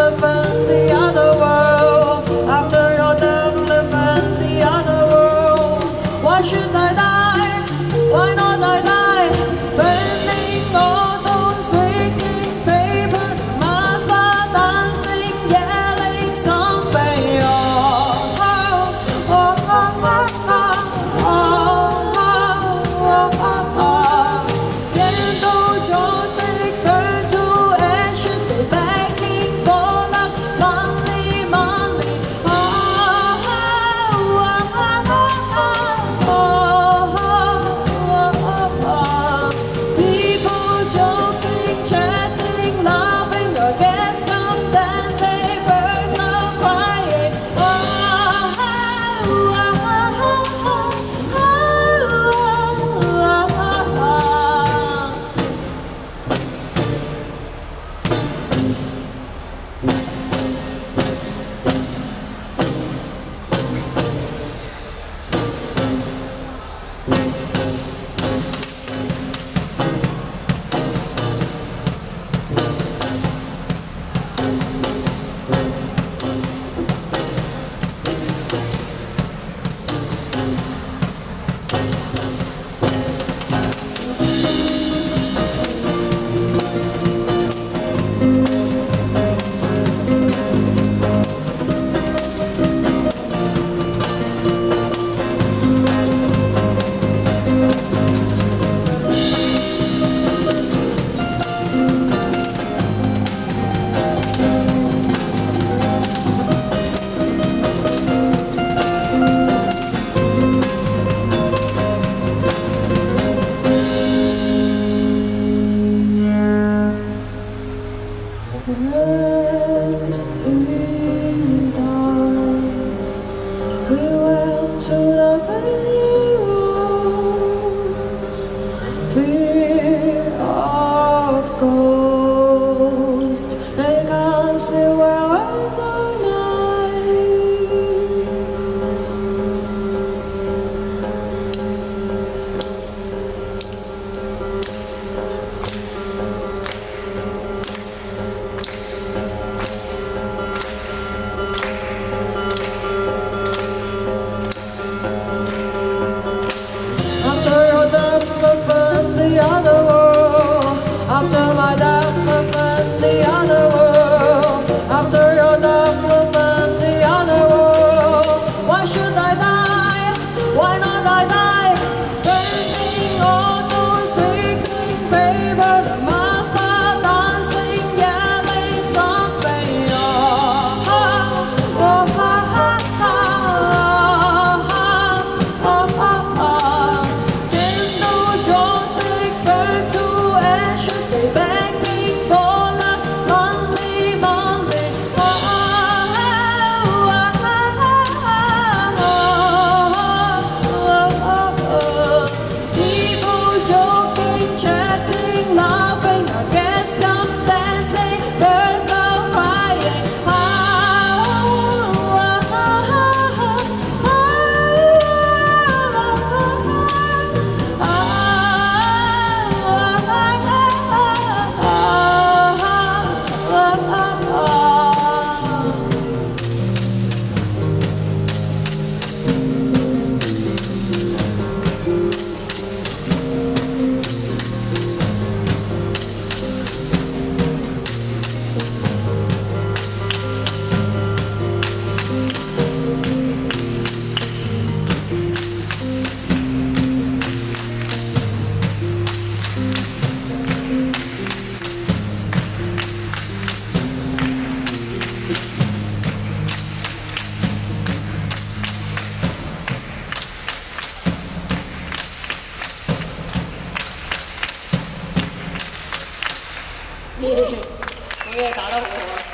live in the other world. After your death, live in the other world. Why should I die? Why not I die? Burning all those waking paper masks are dancing, yelling something. Candle joystick burn to ashes, they begging for luck, money, money. People joking, chatting, laughing, the guests come, then they burst out crying. As he died, we went to the valley rooms, fear of ghosts. They can't see where was the the other world. After my death, live in the other world. After your death, live in the other world. Why should I die? Why not I die? Burning all those wriggling paper, the masks are dancing, yelling something. They begging for luck, money, money. People joking, chatting, laughing. I guess come then they burst out crying. 예, 예, 나라고.